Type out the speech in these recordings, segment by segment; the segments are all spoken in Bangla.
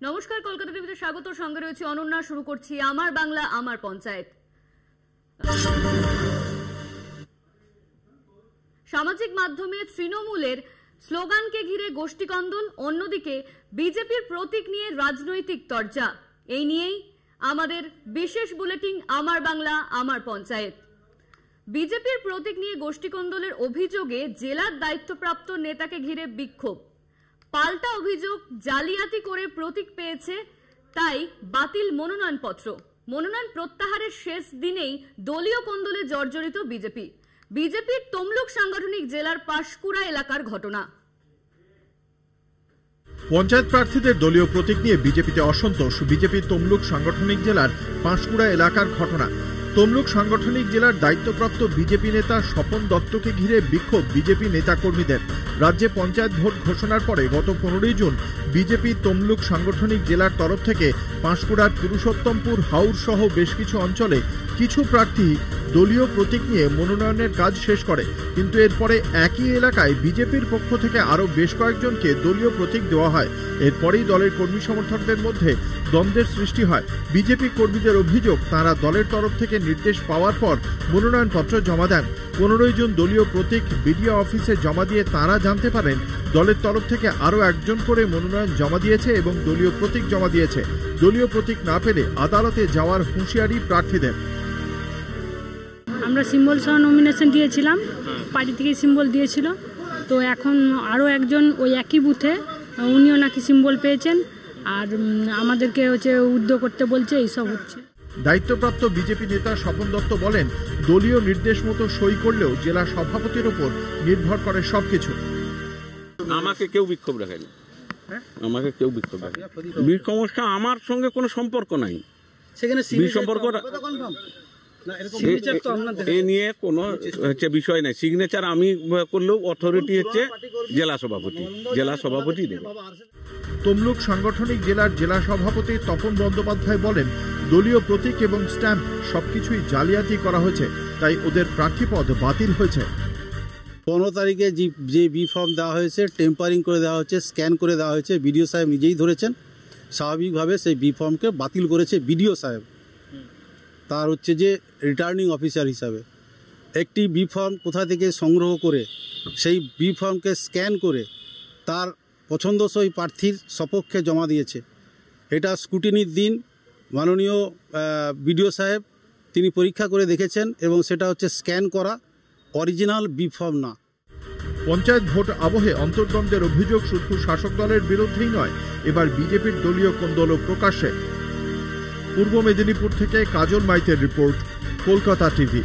নমস্কার, কলকাতা টিভিতে স্বাগত। সঙ্গে রয়েছে অনন্যা। শুরু করছি আমার বাংলা আমার পঞ্চায়েত। সামাজিক মাধ্যমে তৃণমূলের স্লোগানকে ঘিরে গোষ্ঠীকন্দল, অন্যদিকে বিজেপির প্রতীক নিয়ে রাজনৈতিক তরজা। এই নিয়েই আমাদের বিশেষ বুলেটিন আমার বাংলা আমার পঞ্চায়েত। বিজেপির প্রতীক নিয়ে গোষ্ঠীকন্দলের অভিযোগে জেলার দায়িত্বপ্রাপ্ত নেতাকে ঘিরে বিক্ষোভ। পাল্টা অভিযোগ, জালিয়াতি করে প্রতীক পেয়েছে, তাই বাতিল মনোনয়নপত্র। মনোনয়ন প্রত্যাহারের শেষ দিনেই দলীয় কোন্দলে জর্জরিত বিজেপি। বিজেপির তমলুক সাংগঠনিক জেলার পাঁশকুড়া এলাকার ঘটনা। পঞ্চায়েত প্রার্থীদের দলীয় প্রতীক নিয়ে বিজেপিতে অসন্তোষ। বিজেপির তমলুক সাংগঠনিক জেলার পাঁশকুড়া এলাকার ঘটনা। তমলুক সাংগঠনিক জেলার দায়িত্বপ্রাপ্ত বিজেপি নেতা স্বপন দত্তকে ঘিরে বিক্ষোভ বিজেপি নেতাকর্মীদের। রাজ্যে পঞ্চায়েত ভোট ঘোষণার পরে গত 15 জুন বিজেপি তমলুক সাংগঠনিক জেলার তরফ থেকে পাঁশকুড়ার পুরুষোত্তমপুর, হাওর সহ বেশ কিছু অঞ্চলে কিছু প্রার্থী দলীয় প্রতীক নিয়ে মনোনয়নের কাজ শেষ করে। কিন্তু এরপরে একই এলাকায় বিজেপির পক্ষ থেকে আরও বেশ কয়েকজনকে দলীয় প্রতীক দেওয়া হয়। এরপরেই দলের কর্মী সমর্থকদের মধ্যে দ্বন্দ্বের সৃষ্টি হয়। বিজেপি কর্মীদের অভিযোগ, তারা দলের তরফ থেকে নির্দেশ পাওয়ার পর মনোনয়নপত্র জমা দেন। 15 জুন দলীয় প্রতীক বিডিও অফিসে জমা দিয়ে তারা জানতে পারেন দলের তরফ থেকে আরও একজন করে মনোনয়ন জমা দিয়েছে এবং দলীয় প্রতীক জমা দিয়েছে। দলীয় প্রতীক না পেলে আদালতে যাওয়ার হুঁশিয়ারি প্রার্থীদের। আমরা সিম্বল সহ নমিনেশন দিয়েছিলাম, পার্টি থেকে সিম্বল দিয়েছিল। তো এখন আরও একজন ওই একই বুথে উনিও নাকি সিম্বল পেয়েছেন, আর আমাদেরকে উদ্যোগ করতে বলছে, এইসব হচ্ছে। দায়িত্বপ্রাপ্ত বিজেপি নেতা স্বপন দত্ত বলেন, দলীয় নির্দেশ মতো সই করলেও জেলা সভাপতির ওপর নির্ভর করে সবকিছু। আমাকে কেউ বিক্ষোভ রাখেনি, আমাকে কেউ বিক্ষোভ রাখেনি। সমস্যা আমার সঙ্গে কোনো সম্পর্ক নাই, সেখানে সম্পর্ক এ নিয়ে কোনো বিষয় নাই। সিগনেচার আমি করলেও অথরিটি হচ্ছে জেলা সভাপতি দেবে। তমলুক সাংগঠনিক জেলার জেলা সভাপতি তপন বন্দ্যোপাধ্যায় বলেন, দলীয় প্রতীক এবং স্ট্যাম্প সবকিছুই জালিয়াতি করা হয়েছে, তাই ওদের প্রার্থীপদ বাতিল হয়েছে। 15 তারিখে যে বি ফর্ম দেওয়া হয়েছে, টেম্পারিং করে দেওয়া হয়েছে, স্ক্যান করে দেওয়া হয়েছে। বিডিও সাহেব নিজেই ধরেছেন, স্বাভাবিকভাবে সেই বি ফর্মকে বাতিল করেছে বিডিও সাহেব। তার যে রিটার্নিং অফিসার হিসাবে একটি বি ফর্ম কোথা থেকে সংগ্রহ করে সেই বি ফর্মকে স্ক্যান করে তার পছন্দসই প্রার্থীর সপক্ষে জমা দিয়েছে। এটা স্ক্রুটিনির দিন মাননীয় বিডিও সাহেব তিনি পরীক্ষা করে দেখেছেন এবং সেটা স্ক্যান করা, অরিজিনাল বি ফর্ম না। পঞ্চায়েত ভোট আবহে অন্তর্দ্বন্দ্বের অভিযোগ শুধু শাসক দলের বিরুদ্ধেই নয়, এবার বিজেপির দলীয় কোন্দলও প্রকাশ্যে। পূর্ব মেদিনীপুর থেকে কাজল মাইতের রিপোর্ট, কলকাতা টিভি।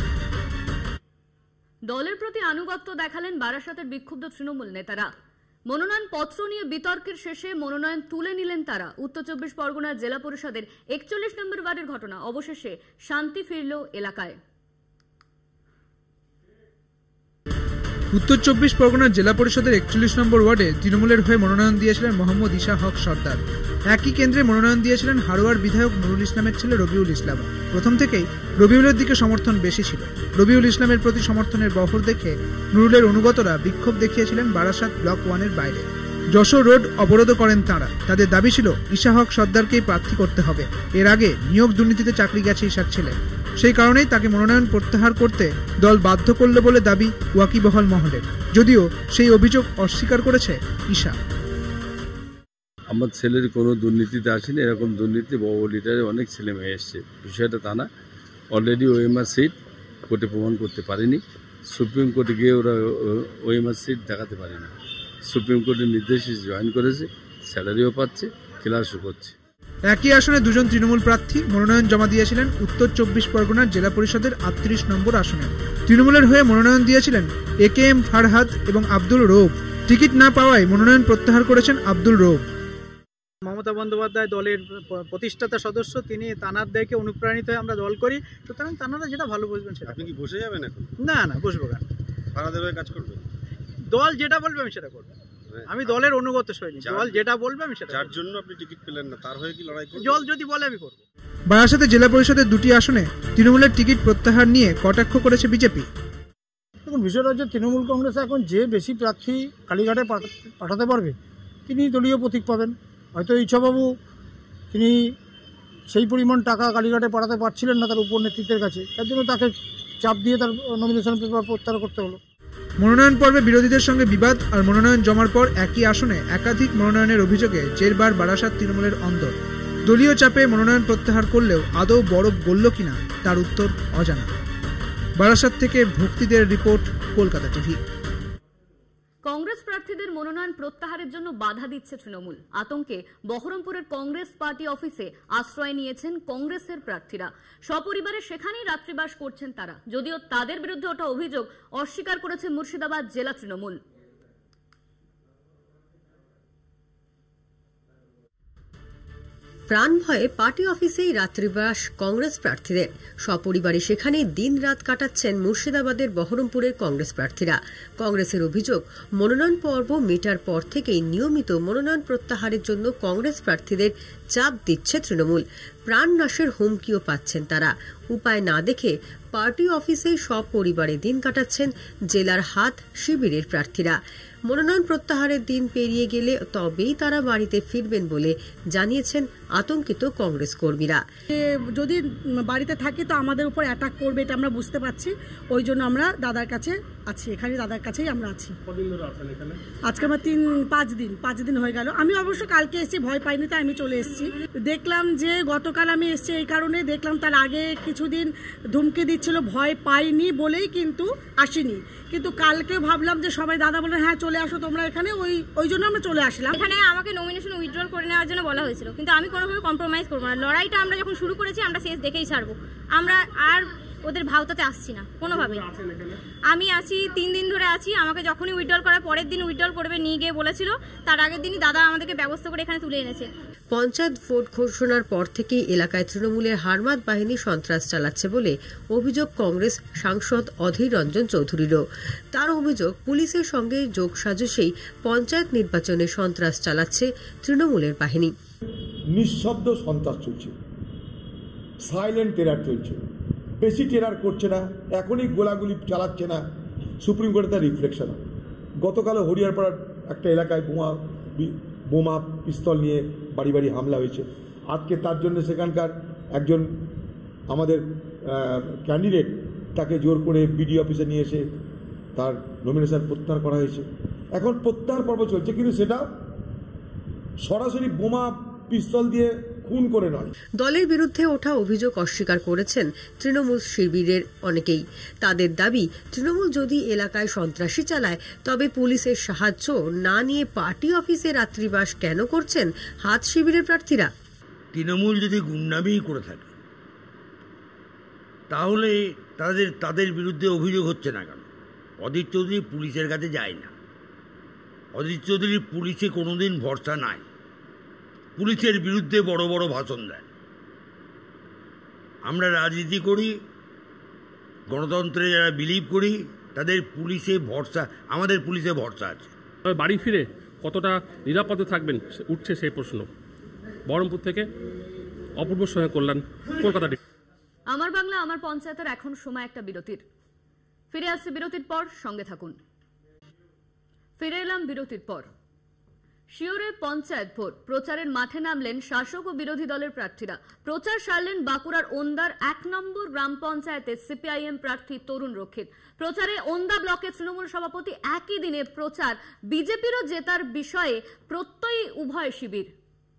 দলের প্রতি আনুগত্য দেখালেন বারাসাতের বিক্ষুব্ধ তৃণমূল নেতারা। মনোনয়ন পত্র নিয়ে বিতর্কের শেষে মনোনয়ন তুলে নিলেন তারা। উত্তর 24 পরগনার জেলা পরিষদের 41 নম্বর ওয়ার্ডের ঘটনা। অবশেষে শান্তি ফিরল এলাকায়। উত্তর 24 পরগনার জেলা পরিষদের 41 নম্বর ওয়ার্ডে তৃণমূলের হয়ে মনোনয়ন দিয়েছিলেন মোহাম্মদ ইসা হক সর্দার। একই কেন্দ্রে মনোনয়ন দিয়েছিলেন হারোয়ার বিধায়ক নুরুল ইসলামের ছেলে রবিউল ইসলাম। প্রথম থেকেই রবিউলের দিকে সমর্থন বেশি ছিল। রবিউল ইসলামের প্রতি সমর্থনের বহর দেখে নুরুলের অনুগতরা বিক্ষোভ দেখিয়েছিলেন বারাসাত ব্লক 1-এর বাইরে। যশোর রোড অবরোধ করেন তাঁরা। তাদের দাবি ছিল ইসা হক সর্দারকেই প্রার্থী করতে হবে। এর আগে নিয়োগ দুর্নীতিতে চাকরি গেছে ইসার ছেলে, সেই কারণেই তাকে মনোনয়ন প্রত্যাহার করতে দল বাধ্য করল বলে দাবি ওয়াকিবহাল মহলের, যদিও সেই অভিযোগ অস্বীকার করেছে ইসা। আমার ছেলের কোনো দুর্নীতিতে আসেনি, এরকম দুর্নীতি বড় লিডারে অনেক ছেলে মেয়ে এসছে, বিষয়টা তা না। অলরেডি ওএমআর সিট কোর্টে প্রমাণ করতে পারেনি, সুপ্রিম কোর্টে গিয়ে ওরা ওএমআর সিট দেখাতে পারেনি। সুপ্রিম কোর্টের নির্দেশে জয়েন করেছে, স্যালারিও পাচ্ছে, ক্লাসও করছে। একই আসনে দুজন তৃণমূল প্রার্থী মনোনয়ন জমা দিয়েছিলেন উত্তর 24 পরগনার জেলা পরিষদের 38 নম্বর আসনে। তৃণমূলের হয়ে মনোনয়ন দিয়েছিলেন AKM ফারহাদ এবং আব্দুল রৌফ। টিকিট না পাওয়ায় মনোনয়ন প্রত্যাহার করেছেন আব্দুল রৌফ। মমতা বন্দ্যোপাধ্যায় দলের প্রতিষ্ঠাতা সদস্য, তিনি তানার দেখে অনুপ্রাণিত হয়ে আমরা দল করি, সুতরাং তানারা যেটা ভালো বুঝবেন সেটা। আপনি কি বসে যাবেন এখন? না, বসবো কেন? ফারহাদের হয়ে কাজ করবেন? দল যেটা বলবে আমি সেটা করবো। আমি দলের অনুগত সৈনিক, দল যেটা বলবে আমি সেটা। যার জন্য আপনি টিকিট পেলেন না, তার হয়ে কি লড়াই করবেন? দল যদি বলে আমি করবো। বারাসাতে জেলা পরিষদের 2টি আসনে তৃণমূলের টিকিট প্রত্যাহার নিয়ে কটাক্ষ করেছে বিজেপি। দেখুন, বিষয়টা হচ্ছে তৃণমূল কংগ্রেস এখন যে বেশি প্রার্থী কালীঘাটে পাঠাতে পারবে তিনি দলীয় প্রতীক পাবেন। হয়তো ইচ্ছাবাবু তিনি সেই পরিমাণ টাকা কালীঘাটে পাঠাতে পারছিলেন না তার উপর নেতৃত্বের কাছে, তার জন্য তাকে চাপ দিয়ে তার নমিনেশন পেপার প্রত্যাহার করতে হলো। মনোনয়ন পর্বে বিরোধীদের সঙ্গে বিবাদ আর মনোনয়ন জমার পর একই আসনে একাধিক মনোনয়নের অভিযোগে জেরবার বারাসাত তৃণমূলের অন্দর। দলীয় চাপে মনোনয়ন প্রত্যাহার করলেও আদৌ বরফ গলল কিনা তার উত্তর অজানা। বারাসাত থেকে ভক্তিদের রিপোর্ট, কলকাতা টিভি। কংগ্রেস প্রার্থীদের মনোনয়ন প্রত্যাহারের জন্য বাধা দিচ্ছে তৃণমূল। আতঙ্কে বহরমপুরের কংগ্রেস পার্টি অফিসে আশ্রয় নিয়েছেন কংগ্রেসের প্রার্থীরা। সপরিবারে সেখানেই রাত্রিবাস করছেন তারা, যদিও তাদের বিরুদ্ধে ওঠা অভিযোগ অস্বীকার করেছে মুর্শিদাবাদ জেলা তৃণমূল। প্রাণ ভয়ে পার্টি অফিসেই রাত্রিবাস কংগ্রেস প্রার্থীদের। সপরিবারে সেখানেই দিন রাত কাটাচ্ছেন মুর্শিদাবাদের বহরমপুরের কংগ্রেস প্রার্থীরা। কংগ্রেসের অভিযোগ, মনোনয়ন পর্ব মেটার পর থেকেই নিয়মিত মনোনয়ন প্রত্যাহারের জন্য কংগ্রেস প্রার্থীদের চাপ দিচ্ছে তৃণমূল। প্রাণনাশের হুমকিও পাচ্ছেন তারা। উপায় না দেখে পার্টি অফিসেই সপরিবারে দিন কাটাচ্ছেন জেলার হাত শিবিরের প্রার্থীরা। মনোনয়ন প্রত্যাহারের দিন পেরিয়ে গেলে তবেই তারা বাড়িতে ফিরবেন বলে জানিয়েছেন আতঙ্কিত কংগ্রেস কর্মীরা। যদি বাড়িতে থাকি তো আমাদের উপর অ্যাটাক করবে, এটা আমরা বুঝতে পারছি। ওই জন্য আমরা দাদার কাছে আছি, এখানে দাদার কাছেই আমরা আছি। আজকে আমার 5 দিন হয়ে গেল। আমি অবশ্য কালকে এসেছি, ভয় পাইনি, তাই আমি চলে এসেছি। দেখলাম যে গতকাল আমি এসেছি এই কারণে, দেখলাম তার আগে কিছুদিন ধুমকি দিচ্ছিল, ভয় পাইনি বলেই কিন্তু আসিনি। কিন্তু কালকে ভাবলাম যে সবাই দাদা বলে হ্যাঁ চলে আসো তোমরা এখানে, ওই জন্য আমরা চলে আসলাম। এখানে আমাকে নমিনেশন উইথড্রল করে নেওয়ার জন্য বলা হয়েছিল, কিন্তু আমি কোনোভাবে কম্প্রোমাইজ করবো না। লড়াইটা আমরা যখন শুরু করেছি আমরা শেষ দেখেই ছাড়বো। আমরা আর ওদের ভাওতাতে আসছি না কোনোভাবে। আমি আছি 3 দিন ধরে আছি। আমাকে যখনই উইথড্রল করার পরের দিন উইথড্রল করবে নিয়ে গিয়ে বলেছিল, তার আগের দিনই দাদা আমাদেরকে ব্যবস্থা করে এখানে তুলে এনেছে। পঞ্চায়েত ভোট ঘোষণার পর থেকেই এলাকায় তৃণমূলের হারমাত বাহিনী সন্ত্রাস চালাচ্ছে বলে অভিযোগ কংগ্রেস সাংসদ অধীর রঞ্জন চৌধুরীরও। তার অভিযোগ, পুলিশের সঙ্গে যোগসাজশেই পঞ্চায়েত নির্বাচনে সন্ত্রাস চালাচ্ছে তৃণমূলের বাহিনী। নিঃশব্দ সন্ত্রাস চলছে, সাইলেন্ট টেরার চলছে, বেশি টেরার করছে না, এখনই গোলাগুলি চালাচ্ছে না। সুপ্রিম কোর্টে তার রিফ্লেকশন। গতকাল হরিয়ারপাড়ার একটা এলাকায় বোমা পিস্তল নিয়ে বাড়ি বাড়ি হামলা হয়েছে। আজকে তার জন্য সেখানকার একজন আমাদের ক্যান্ডিডেট, তাকে জোর করে বিডি অফিসে নিয়ে এসে তার নমিনেশন প্রত্যাহার করা হয়েছে। এখন প্রত্যাহার পর্ব চলছে, কিন্তু সেটা সরাসরি বোমা পিস্তল দিয়ে খুন করে নয়। দলের বিরুদ্ধে ওঠা অভিযোগ অস্বীকার করেছেন তৃণমূল শিবিরের অনেকেই। তাদের দাবি, তৃণমূল যদি এলাকায় সন্ত্রাসী চালায় তবে পুলিশের সাহায্য না নিয়ে পার্টি অফিসে রাত্রিবাস কেন করছেন হাত শিবিরের প্রার্থীরা? তৃণমূল যদি গুন্ডামি করে থাকে তাহলে তাদের বিরুদ্ধে অভিযোগ হচ্ছে না কেন? অধীর চৌধুরী পুলিশের কাছে যায় না। অধীর চৌধুরী পুলিশে কোনোদিন ভরসা নাই, পুলিশের বিরুদ্ধে বড় বড় ভাষণ দেয়। আমরা রাজনীতি করি, গণতন্ত্রে যারা বিলিভ করি তাদের পুলিশে ভরসা, আমাদের পুলিশে ভরসা আছে। বাড়ি ফিরে কতটা নিরাপদে থাকবেন উঠছে সেই প্রশ্ন। বহরমপুর থেকে অপূর্ব সহায় কল্যাণ, কলকাতা। আমার বাংলা আমার পঞ্চায়েতের এখন সময় একটা বিরতির। ফিরে আসছে বিরতির পর, সঙ্গে থাকুন। ফিরে এলাম বিরতির পর। শিওরে পঞ্চায়েত ভোট প্রচারের মাঠে নামলেন শাসক ও বিরোধী দলের প্রার্থীরা। প্রচার সারলেন বাঁকুড়ার ওন্দার 1 নম্বর গ্রাম পঞ্চায়েতে সিপিআইএম প্রার্থী তরুণ রক্ষিত। প্রচারে ওন্দা ব্লকের তৃণমূল সভাপতি একই দিনে প্রচার বিজেপিরও জেতার বিষয়ে প্রত্যয়ী উভয় শিবির।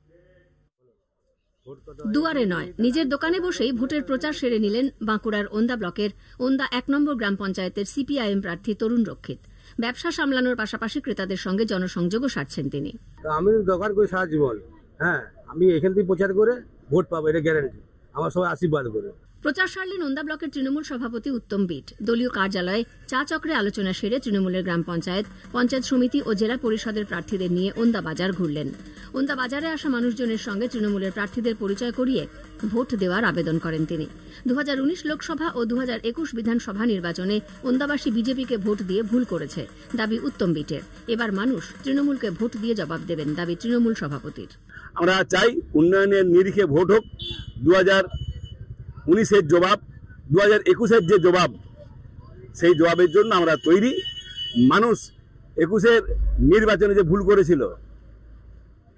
দুয়ারে নয়, নিজের দোকানে বসেই ভোটের প্রচার সেরে নিলেন বাঁকুড়ার ওন্দা ব্লকের ওন্দা 1 নম্বর গ্রাম পঞ্চায়েতের সিপিআইএম প্রার্থী তরুণ রক্ষিত। ব্যবসা সামলানোর পাশাপাশি ক্রেতাদের সঙ্গে জনসংযোগও সারছেন তিনি। আমি দোকান করে সারা জীবন, আমি এখান থেকে প্রচার করে ভোট পাবো, এটা গ্যারান্টি। আমার সবাই আশীর্বাদ করে। প্রচার সারলেন ওন্দা ব্লকের তৃণমূল সভাপতি উত্তম বিট। দলীয় কার্যালয়ে চা চক্রে আলোচনা সেরে তৃণমূলের গ্রাম পঞ্চায়েত, পঞ্চায়েত সমিতি ও জেলা পরিষদের প্রার্থীদের নিয়ে ওন্দা বাজার ঘুরলেন। ওন্দা বাজারে আসা মানুষজনের সঙ্গে তৃণমূলের প্রার্থীদের পরিচয় করিয়ে ভোট দেওয়ার আবেদন করেন তিনি। 2019 লোকসভা ও 2021 বিধানসভা নির্বাচনে ওন্দাবাসী বিজেপিকে ভোট দিয়ে ভুল করেছে, দাবি উত্তম বিটের। এবার মানুষ তৃণমূলকে ভোট দিয়ে জবাব দেবেন, দাবি তৃণমূল সভাপতির। আমরা চাই উন্নয়নের নিরিখে ভোট হোক। 2019-এর জবাব, 2021-এর যে জবাব, সেই জবাবের জন্য আমরা তৈরি। মানুষ 21-এর নির্বাচনে যে ভুল করেছিল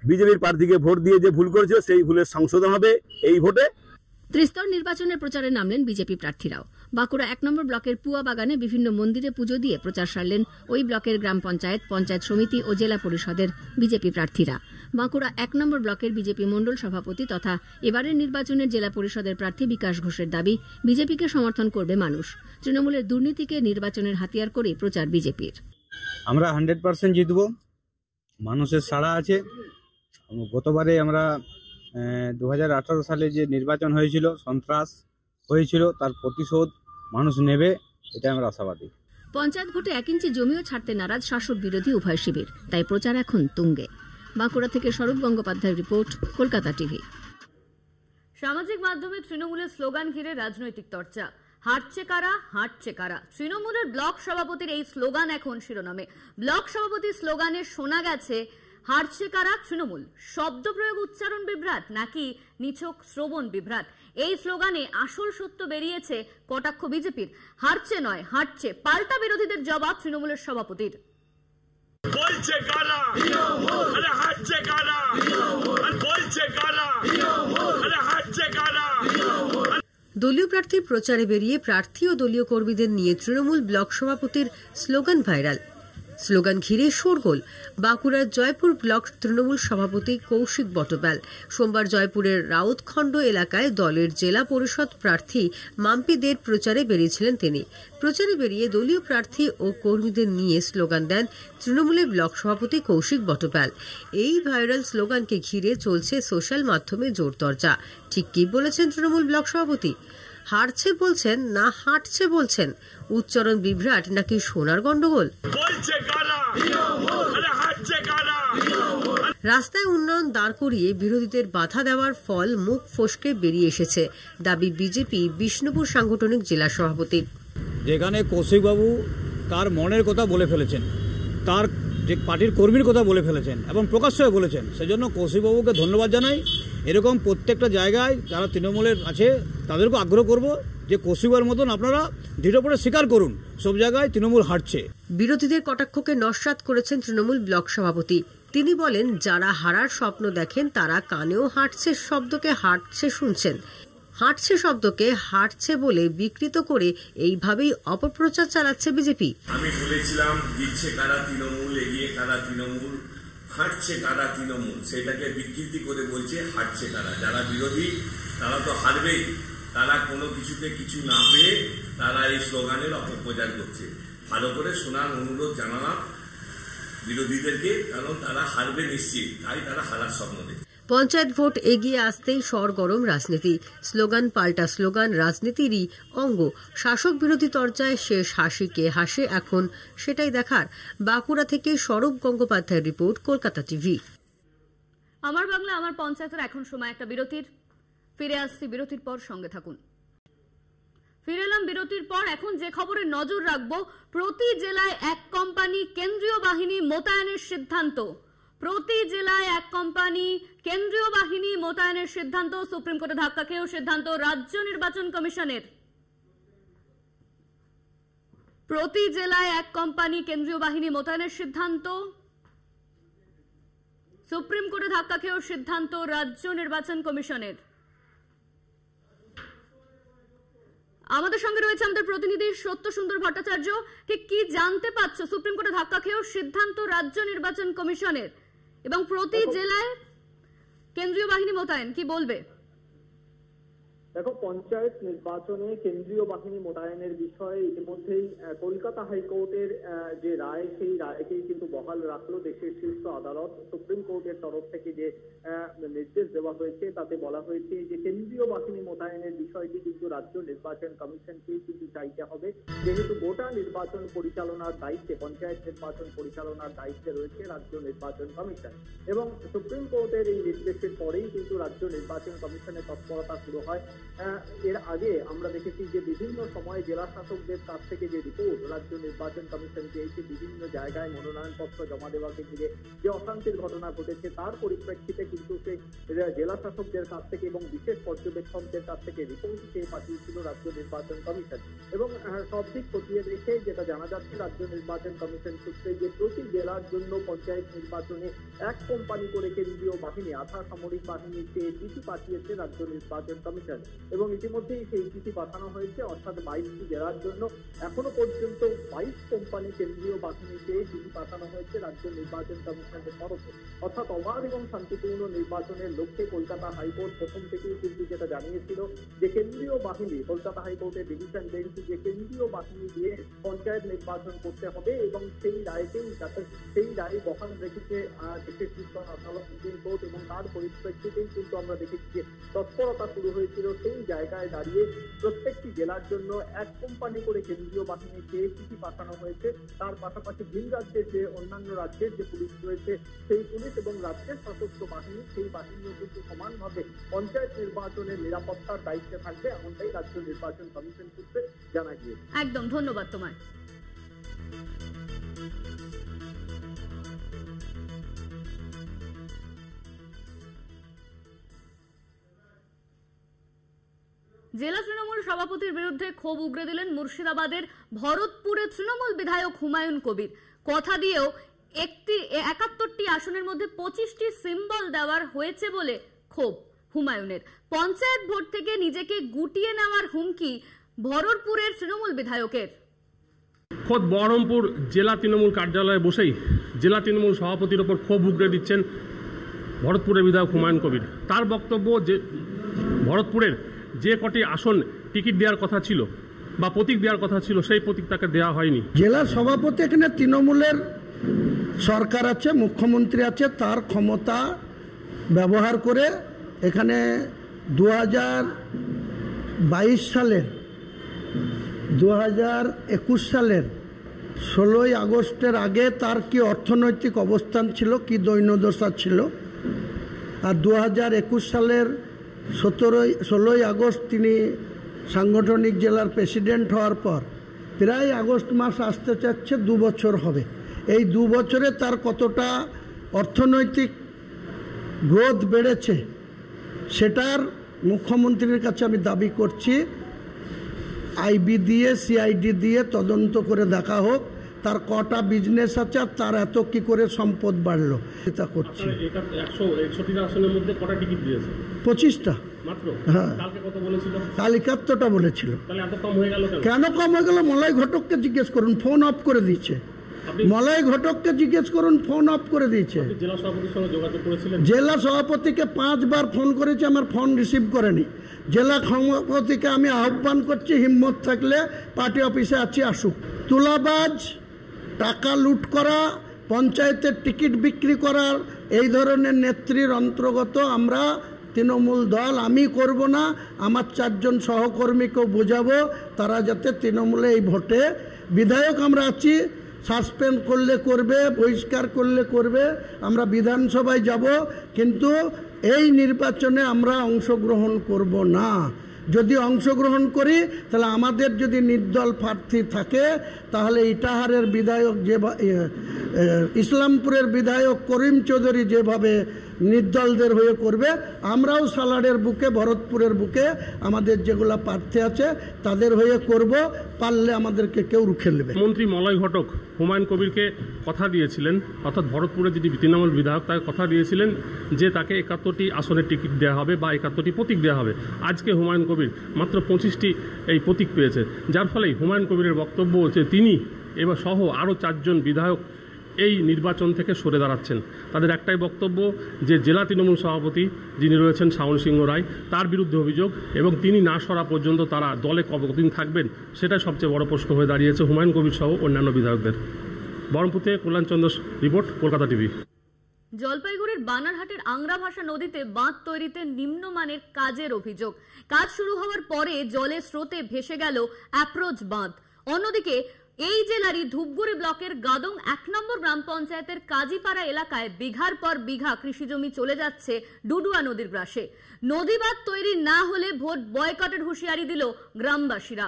বিজেপির প্রার্থীকে ভোট দিয়ে যে ভুল করেছে সেই ভুলের সংশোধন হবে এই ভোটে। ত্রিস্তর নির্বাচনের প্রচারে নামলেন বিজেপি প্রার্থীরাও। বাঁকুড়া 1 নম্বর ব্লকের পুয়া বাগানে বিভিন্ন মন্দিরে পুজো দিয়ে প্রচার সারলেন ওই ব্লকের গ্রাম পঞ্চায়েত, পঞ্চায়েত সমিতি ও জেলা পরিষদের বিজেপি প্রার্থীরা। বাঁকুড়া 1 নম্বর ব্লকের বিজেপি মণ্ডল সভাপতি তথা এবারের নির্বাচনের জেলা পরিষদের প্রার্থী বিকাশ ঘোষের দাবি, বিজেপিকে সমর্থন করবে মানুষ। তৃণমূলের দুর্নীতিকে নির্বাচনের হাতিয়ার করে প্রচার বিজেপির। আমরা 100% জিতব, মানুষের সাড়া আছে। গতবারে আমরা 2018 সালে যে নির্বাচন হয়েছিল, সন্ত্রাস হয়েছিল, তার প্রতিশোধ মানুষ নেবে, এটা আমরা আশাবাদী। পঞ্চায়েত ভোটে 1 ইঞ্চি জমিও ছাড়তে নারাজ শাসক বিরোধী উভয় শিবির, তাই প্রচার এখন তুঙ্গে। বাঁকুড়া থেকে স্বরূপ গঙ্গোপাধ্যায়ের রিপোর্ট, কলকাতা টিভি। সামাজিক মাধ্যমে তৃণমূলের স্লোগান ঘিরে রাজনৈতিক চর্চা। হাঁটছে কারা, হাঁটছে কারা। তৃণমূলের ব্লক সভাপতির এই স্লোগান এখন শিরোনামে। ব্লক সভাপতির স্লোগানে শোনা গেছে হাঁটছে কারা তৃণমূল। শব্দ প্রয়োগ উচ্চারণ বিভ্রাট নাকি নিছক শ্রবণ বিভ্রাট? এই স্লোগানে আসল সত্য বেরিয়েছে কটাক্ষ বিজেপির। হারছে নয়, হাঁটছে, পাল্টা বিরোধীদের জবাব তৃণমূলের সভাপতির। বলছে কারা, আরে হাঁটছে কারা, বলছে কারা, আরে হাঁটছে কারা। দলীয় প্রার্থীর প্রচারে বেরিয়ে প্রার্থী ও দলীয় কর্মীদের নিয়ে তৃণমূল ব্লক সভাপতির স্লোগান ভাইরাল। স্লোগান ঘিরে শোরগোল। বাঁকুড়ার জয়পুর ব্লক তৃণমূল সভাপতি কৌশিক বটব্যাল সোমবার জয়পুরের রাউতখণ্ড এলাকায় দলের জেলা পরিষদ প্রার্থী মাম্পি দের প্রচারে বেরিয়েছিলেন তিনি। প্রচারে বেরিয়ে দলীয় প্রার্থী ও কর্মীদের নিয়ে স্লোগান দেন তৃণমূলের ব্লক সভাপতি কৌশিক বটব্যাল। এই ভাইরাল স্লোগানকে ঘিরে চলছে সোশ্যাল মাধ্যমে জোরচর্চা। ঠিক কি বলেছেন তৃণমূল ব্লক সভাপতি? হারছে বলছেন না হাঁটছে বলছেন? উচ্চারণ বিভ্রাট নাকি সোনার গন্ডগোল? রাস্তায় উন্নয়ন দাঁড় করিয়ে বিরোধীদের বাধা দেওয়ার ফল মুখ ফসকে বেরিয়ে এসেছে, দাবি বিজেপি বিষ্ণুপুর সাংগঠনিক জেলা সভাপতি। যেখানে কৌশিকবাবু তার মনের কথা বলে ফেলেছেন, তার যে পার্টির কর্মীর কথা বলে ফেলেছেন এবং প্রকাশ্যে বলেছেন, সেজন্য কৌশিকবাবুকে ধন্যবাদ জানাই। এরকম প্রত্যেকটা জায়গায় যারা তৃণমূলের আছে তাদেরকে আগ্রহ করব যে কৌশিকবাবুর মতন আপনারা দৃঢ়পরে স্বীকার করুন সব জায়গায় তৃণমূল হাঁটছে। বিরোধীদের কটাক্ষকে নস্যাৎ করেছেন তৃণমূল ব্লক সভাপতি। তিনি বলেন, যারা হারার স্বপ্ন দেখেন তারা কানেও হাঁটছে শব্দকে হাঁটছে শুনছেন। হাঁটছে শব্দকে হাঁটছে বলে বিকৃত করে এইভাবেই অপপ্রচার চালাচ্ছে বিজেপি। আমি বলেছিলাম দিচ্ছে কারা তৃণমূল, এগিয়ে কারা তৃণমূল, হাঁটছে কারা তৃণমূল, সেটাকে বিকৃতি করে বলছে হাঁটছে কারা। যারা বিরোধী তারা তো হারবেই, তারা কোনো কিছুতে কিছু না পেয়ে তারা এই স্লোগানের অপপ্রচার করছে। ভালো করে শোনার অনুরোধ জানালাম বিরোধীদেরকে, কারণ তারা হারবে নিশ্চিত, তাই তারা হারার স্বপ্ন দেখে। পঞ্চায়েত ভোট এগিয়ে আসতেই সরগরম রাজনীতি। স্লোগান পাল্টা স্লোগান রাজনীতিরই অঙ্গ। শাসক বিরোধী চর্চায় শেষ হাসি কে হাসে এখন সেটাই দেখার। বাঁকুড়া থেকে স্বরূপ গঙ্গোপাধ্যায়ের রিপোর্ট, কলকাতা টিভি। আমার বাংলা আমার পঞ্চায়েতের এখন সময় একটা বিরতির। ফিরে আসছি বিরতির পর, সঙ্গে থাকুন। ফিরে এলাম বিরতির পর। এখন যে খবরে নজর রাখবো, প্রতি জেলায় 1 কোম্পানি কেন্দ্রীয় বাহিনী মোতায়েনের সিদ্ধান্ত। প্রতি জেলায় 1 কোম্পানি কেন্দ্রীয় বাহিনী মোতায়েনের সিদ্ধান্ত। সুপ্রিম কোর্টে ধাক্কা খেয়েও সিদ্ধান্ত রাজ্য নির্বাচন কমিশনের। প্রতি জেলায় 1 কোম্পানি কেন্দ্রীয় বাহিনী মোতায়েনের সিদ্ধান্ত। সুপ্রিম কোর্টে ধাক্কা খেয়েও সিদ্ধান্ত রাজ্য নির্বাচন কমিশনের। আমাদের সঙ্গে রয়েছে আমাদের প্রতিনিধি সত্য সুন্দর ভট্টাচার্য। কি জানতে পারছো সুপ্রিম কোর্টে ধাক্কা খেয়েও সিদ্ধান্ত রাজ্য নির্বাচন কমিশনের এবং প্রতি জেলায় কেন্দ্রীয় বাহিনী মোতায়েন, কি বলবে? দেখো, পঞ্চায়েত নির্বাচনে কেন্দ্রীয় বাহিনী মোতায়েনের বিষয়ে ইতিমধ্যেই কলকাতা হাইকোর্টের যে রায়, সেই রায়কেই কিন্তু বহাল রাখলো দেশের শীর্ষ আদালত। সুপ্রিম কোর্টের তরফ থেকে যে নির্দেশ দেওয়া হয়েছে তাতে বলা হয়েছে যে কেন্দ্রীয় বাহিনী মোতায়েনের বিষয়টি কিন্তু রাজ্য নির্বাচন কমিশনকেই কিন্তু চাইতে হবে, যেহেতু গোটা নির্বাচন পরিচালনার দায়িত্বে, পঞ্চায়েত নির্বাচন পরিচালনার দায়িত্বে রয়েছে রাজ্য নির্বাচন কমিশন। এবং সুপ্রিম কোর্টের এই নির্দেশের পরেই কিন্তু রাজ্য নির্বাচন কমিশনের তৎপরতা শুরু হয়। এর আগে আমরা দেখেছি যে বিভিন্ন সময়ে জেলা শাসকদের কাছ থেকে যে রিপোর্ট রাজ্য নির্বাচন কমিশন পেয়েছে বিভিন্ন জায়গায় মনোনয়নপত্র জমা দেওয়াকে ঘিরে যে অশান্তির ঘটনা ঘটেছে, তার পরিপ্রেক্ষিতে কিন্তু সে জেলা শাসকদের কাছ থেকে এবং বিশেষ পর্যবেক্ষকদের কাছ থেকে রিপোর্ট চেয়ে পাঠিয়েছিল রাজ্য নির্বাচন কমিশন। এবং সব দিক খতিয়ে দেখে যেটা জানা যাচ্ছে রাজ্য নির্বাচন কমিশন সূত্রে যে প্রতি জেলার জন্য পঞ্চায়েত নির্বাচনে এক কোম্পানি করে কেন্দ্রীয় বাহিনী আধা সামরিক বাহিনীকে চিঠি পাঠিয়েছে রাজ্য নির্বাচন কমিশন। এবং ইতিমধ্যেই সেই চিঠি পাঠানো হয়েছে, অর্থাৎ 22টি জেলার জন্য এখনো পর্যন্ত 22 কোম্পানি কেন্দ্রীয় বাহিনীকে চিঠি পাঠানো হয়েছে রাজ্য নির্বাচন কমিশনের তরফে। অর্থাৎ অবাধ এবং শান্তিপূর্ণ নির্বাচনের লক্ষ্যে কলকাতা হাইকোর্ট প্রথম থেকেই কিন্তু যেটা জানিয়েছিল যে কেন্দ্রীয় বাহিনী, কলকাতা হাইকোর্টের ডিভিশন বেঞ্চ যে কেন্দ্রীয় বাহিনী দিয়ে পঞ্চায়েত নির্বাচন করতে হবে এবং সেই রায়কেই সেই রায় বহাল রেখেছে দেশের শীর্ষ আদালত সুপ্রিম কোর্ট। এবং তার পরিপ্রেক্ষিতেই কিন্তু আমরা দেখেছি যে তৎপরতা শুরু হয়েছিল সেই জায়গায় দাঁড়িয়ে প্রত্যেকটি জেলার জন্য এক কোম্পানি করে কেন্দ্রীয় বাহিনীকে চিঠি পাঠানো হয়েছে। তার পাশাপাশি ভিন রাজ্যের যে অন্যান্য রাজ্যের যে পুলিশ রয়েছে সেই পুলিশ এবং রাজ্যের সশস্ত্র বাহিনী সেই বাহিনীও কিন্তু সমানভাবে পঞ্চায়েত নির্বাচনের নিরাপত্তার দায়িত্বে থাকবে, এমনটাই রাজ্য নির্বাচন কমিশন সূত্রে জানা গিয়েছে। একদম ধন্যবাদ তোমায়। জেলা তৃণমূল সভাপতির বিরুদ্ধে ক্ষোভ উগরে দিলেন মুর্শিদাবাদের ভরতপুরের তৃণমূল বিধায়ক হুমায়ুন কবির। কথা দিয়েও 71টি আসনের মধ্যে 25টি সিম্বল দেওয়ার হয়েছে বলে ক্ষোভ হুমায়ুনের। পঞ্চায়েত ভোট থেকে নিজেকে গুটিয়ে নেওয়ার হুমকি ভরতপুরের তৃণমূল বিধায়কের। খোদ বহরমপুর জেলা তৃণমূল কার্যালয়ে বসেই জেলা তৃণমূল সভাপতির ওপর ক্ষোভ উগরে দিচ্ছেন ভরতপুরের বিধায়ক হুমায়ুন কবির। তার বক্তব্য যে ভরতপুরের যে কটি আসন টিকিট দেওয়ার কথা ছিল বা প্রতীক দেওয়ার কথা ছিল সেই প্রতীক তাকে দেওয়া হয়নি। জেলা সভাপতি এখানে তৃণমূলের সরকার আছে, মুখ্যমন্ত্রী আছে, তার ক্ষমতা ব্যবহার করে এখানে 2021 সালের 16ই আগস্টের আগে তার কি অর্থনৈতিক অবস্থান ছিল, কি দৈন্যদশা ছিল, আর 2021 সালের 16ই আগস্ট তিনি সাংগঠনিক জেলার প্রেসিডেন্ট হওয়ার পর প্রায় আগস্ট মাস আসতে চাচ্ছে 2 বছর হবে। এই 2 বছরে তার কতটা অর্থনৈতিক গ্রোথ বেড়েছে সেটার মুখ্যমন্ত্রীর কাছে আমি দাবি করছি আইবি দিয়ে সিআইডি দিয়ে তদন্ত করে দেখা হোক তার কটা বিজনেস আছে আর তার এত কি করে সম্পদ বাড়লো এটা করছি। 161টা আসনের মধ্যে কটা টিকিট দিয়েছে? 25টা মাত্র। হ্যাঁ, কালকে কত বলেছিল? কাল 71টা বলেছিল। তাহলে এত কম হয়ে গেল কেন কম হয়ে গেল? মলয় ঘটককে জিজ্ঞেস করুন, ফোন অফ করে দিয়েছে। মলয় ঘটককে জিজ্ঞেস করুন, ফোন অফ করে দিয়েছে। জেলা সভাপতির সঙ্গে যোগাযোগ করেছিলেন? জেলা সভাপতিকে 5 বার ফোন করেছে, আমার ফোন রিসিভ করেনি। জেলা সভাপতিকে আমি আহ্বান করছি হিম্মত থাকলে পার্টি অফিসে আছি, আসুক। তুলাবাজ, টাকা লুট করা, পঞ্চায়েতের টিকিট বিক্রি করার এই ধরনের নেত্রীর অন্তর্গত আমরা তৃণমূল দল আমি করব না, আমার 4 জন সহকর্মীকেও বোঝাবো তারা যাতে তৃণমূলে এই ভোটে বিধায়ক আমরা আছি, সাসপেন্ড করলে করবে, বহিষ্কার করলে করবে, আমরা বিধানসভায় যাব, কিন্তু এই নির্বাচনে আমরা অংশগ্রহণ করব না। যদি অংশগ্রহণ করি তাহলে আমাদের যদি নির্দল প্রার্থী থাকে তাহলে ইটাহারের বিধায়ক ইসলামপুরের বিধায়ক করিম চৌধুরী যেভাবে নির্দলদের হয়ে করবে, আমরাও সালাডের বুকে ভরতপুরের বুকে আমাদের যেগুলো প্রার্থী আছে তাদের হয়ে করব, পারলে আমাদেরকে কেউ রুখে নেবে। মন্ত্রী মলয় ঘটক হুমায়ুন কবিরকে কথা দিয়েছিলেন, অর্থাৎ ভরতপুরের যিনি তৃণমূল বিধায়ক তাকে কথা দিয়েছিলেন যে তাকে 71টি আসনের টিকিট দেওয়া হবে বা 71টি প্রতীক দেওয়া হবে। আজকে হুমায়ুন কবির মাত্র 25টি এই প্রতীক পেয়েছে, যার ফলে হুমায়ুন কবিরের বক্তব্য হচ্ছে তিনি এবার সহ আরও 4 জন বিধায়ক এই নির্বাচন থেকে সরে দাঁড়াচ্ছেন। তাদের একটাই বক্তব্য যে জেলা তৃণমূল সভাপতি যিনি রয়েছেন শাওন সিংহ রায় তার বিরুদ্ধে অভিযোগ এবং তিনি না সরা পর্যন্ত তারা দলে কতদিন থাকবেন সেটাই সবচেয়ে বড় প্রশ্ন হয়ে দাঁড়িয়েছে হুমায়ুন কবির সহ অন্যান্য বিধায়কদের। বহরমপুর থেকে কল্যাণচন্দ্র রিপোর্ট, কলকাতা টিভি। জলপাইগুড়ির বানারহাটের আংরাভাষা নদীতে বাঁধ তৈরিতে নিম্নমানের কাজের অভিযোগ। কাজ শুরু হওয়ার পরে জলের স্রোতে ভেসে গেল অ্যাপ্রোচ বাঁধ। অন্যদিকে এই জেলারই ধূপগুড়ি ব্লকের গাদং 1 নম্বর গ্রাম পঞ্চায়েতের কাজীপাড়া এলাকায় বিঘার পর বিঘা কৃষিজমি চলে যাচ্ছে ডুডুয়া নদীর গ্রাসে। নদীবাঁধ তৈরি না হলে ভোট বয়কটের হুঁশিয়ারি দিল গ্রামবাসীরা।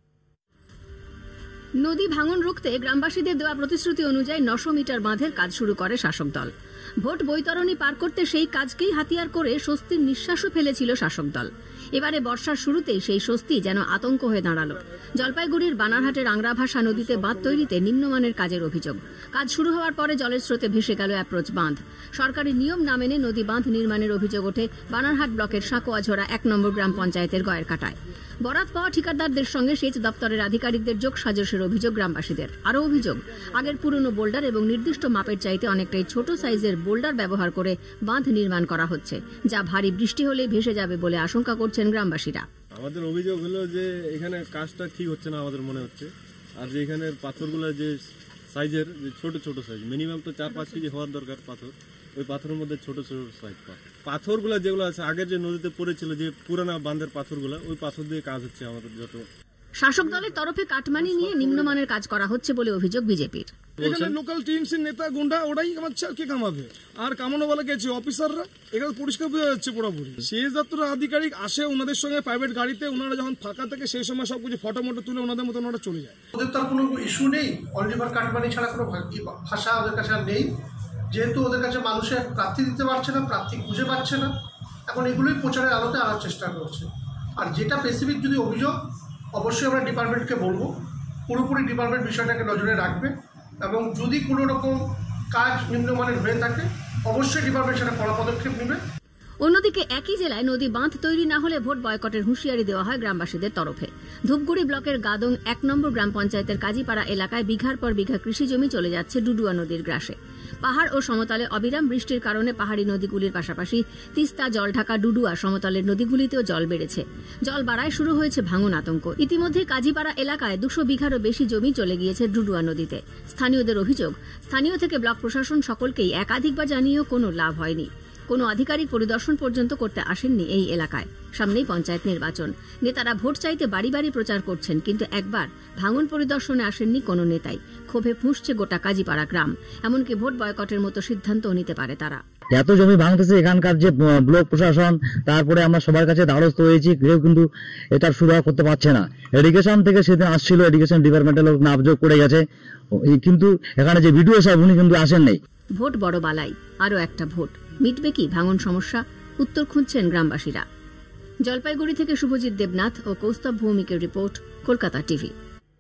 নদী ভাঙন রুখতে গ্রামবাসীদের দেওয়া প্রতিশ্রুতি অনুযায়ী 900 মিটার বাঁধের কাজ শুরু করে শাসক দল। ভোট বৈতরণী পার করতে সেই কাজকেই হাতিয়ার করে স্বস্তির নিঃশ্বাসও ফেলেছিল শাসক দল। এবারে বর্ষার শুরুতেই সেই স্বস্তি যেন আতঙ্ক হয়ে দাঁড়ালো। জলপাইগুড়ির বানারহাটের আংরাভাষা নদীতে বাঁধ তৈরিতে নিম্নমানের কাজের অভিযোগ। কাজ শুরু হওয়ার পরে জলের স্রোতে ভেসে গেল অ্যাপ্রোচ বাঁধ। সরকারি নিয়ম না মেনে নদী বাঁধ নির্মাণের অভিযোগ ওঠে বানারহাট ব্লকের সাঁকোয়াঝোড়া 1 নম্বর গ্রাম পঞ্চায়েতের গয়ের কাটায়। বরাত পাওয়া ঠিকাদারদের সঙ্গে সেচ দপ্তরের আধিকারিকদের যোগ সাজসের অভিযোগ গ্রামবাসীদের। আরও অভিযোগ, আগের পুরনো বোল্ডার এবং নির্দিষ্ট মাপের চাইতে অনেকটাই ছোট সাইজের বোল্ডার ব্যবহার করে বাঁধ নির্মাণ করা হচ্ছে, যা ভারী বৃষ্টি হলে ভেসে যাবে বলে আশঙ্কা করছেন গ্রামবাসীরা। আমাদের অভিযোগ হলো যে এখানে কাজটা ঠিক হচ্ছে না আমাদের মনে হচ্ছে। আর যে এখানে পাথরগুলো যে সাইজের যে ছোট ছোট সাইজ, মিনিমাম তো 4-5 কেজি হওয়ার দরকার পাথর, ওই পাথরের মধ্যে ছোট ছোট সাইজ পাথরগুলো যেগুলো আছে আগের যে নদীতে পড়েছিল যে পুরানা বাঁধের পাথরগুলো, ওই পাথর দিয়ে কাজ হচ্ছে আমাদের। যত শাসক দলের তরফে কাটমানি নিয়ে নিম্নমানের কাজ করা হচ্ছে বলে অভিযোগ বিজেপির। এখানে লোকাল টিএমসির নেতা গুন্ডা ওরাই কামাচ্ছে, আর কে কামাবে? আর কামানো বলা গেছে অফিসাররা, এখানে পরিষ্কার বোঝা যাচ্ছে পুরোপুরি। সেচ দপ্তরের আধিকারিক আসে ওনাদের সঙ্গে প্রাইভেট গাড়িতে, ওনারা যখন ফাঁকা থাকে সেই সময় সবকিছু ফটো মটো তুলে ওনাদের মতো ওনারা চলে যায়। ওদের তার কোনো ইস্যু নেই, অলিভার কাটমানি ছাড়া কোনো ভাষা ওদের কাছে আর নেই। যেহেতু ওদের কাছে মানুষের প্রার্থী দিতে পারছে না, প্রার্থী খুঁজে পাচ্ছে না, এখন এগুলোই প্রচারের আলোতে আনার চেষ্টা করছে। আর যেটা স্পেসিফিক যদি অভিযোগ, অবশ্যই আমরা ডিপার্টমেন্টকে বলবো, পুরোপুরি ডিপার্টমেন্ট বিষয়টাকে নজরে রাখবে এবং যদি কোনো রকম কাজ নিম্নমানের হয়ে থাকে অবশ্যই ডিপার্টমেন্ট সেটা কড়া পদক্ষেপ নেবে। অন্যদিকে একই জেলায় নদী বাঁধ তৈরি না হলে ভোট বয়কটের হুঁশিয়ারি দেওয়া হয় গ্রামবাসীদের তরফে। ধূপগুড়ি ব্লকের গাদং 1 নম্বর গ্রাম পঞ্চায়েতের কাজীপাড়া এলাকায় বিঘার পর বিঘা কৃষিজমি চলে যাচ্ছে ডুডুয়া নদীর গ্রাসে। পাহাড় ও সমতলে অবিরাম বৃষ্টির কারণে পাহাড়ি নদীগুলির পাশাপাশি তিস্তা, জলঢাকা, ডুডুয়া সমতলের নদীগুলিতেও জল বেড়েছে। জল বাড়ায় শুরু হয়েছে ভাঙন আতঙ্ক। ইতিমধ্যে কাজীপাড়া এলাকায় 200 বিঘারও বেশি জমি চলে গিয়েছে ডুডুয়া নদীতে। স্থানীয়দের অভিযোগ, স্থানীয় থেকে ব্লক প্রশাসন সকলকেই একাধিকবার জানিয়েও কোনো লাভ হয়নি। কোনো আধিকারিক পরিদর্শন পর্যন্ত করতে আসেননি এই এলাকায়। সামনেই পঞ্চায়েত নির্বাচন, নেতারা ভোট চাইতে বাড়ি বাড়ি প্রচার করছেন, কিন্তু একবার ভাঙন পরিদর্শনে আসেননি কোনো নেতাই। ক্ষোভে ফুঁসছে গোটা কাজীপাড়া গ্রাম, এমনকি ভোট বয়কটের মতো সিদ্ধান্তও নিতে পারে তারা। এত জমি ভাঙতেছে, এখানকার যে ব্লক প্রশাসন, তারপরে আমরা সবার কাছে দ্বারস্থ হয়েছি, কেউ কিন্তু এটার সুরাহা করতে পারছে না। এডুকেশন থেকে সেদিন আসছিল, এডুকেশন ডিপার্টমেন্টের লোক নাবযোগ করে গেছে, কিন্তু এখানে যে ভিডিও সাহেব উনি কিন্তু আসেন নাই। ভোট বড় বালাই, আরও একটা ভোট, মিটবে কি ভাঙন সমস্যা? উত্তর খুঁজছেন গ্রামবাসীরা। জলপাইগুড়ি থেকে শুভজিৎ দেবনাথ ও কৌস্তব ভৌমিকের রিপোর্ট, কলকাতা টিভি।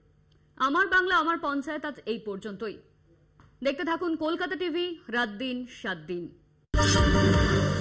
আমার বাংলা আমার পঞ্চায়েত আজ এই পর্যন্তই। দেখতে থাকুন কলকাতা টিভি, রাত দিন 7 দিন।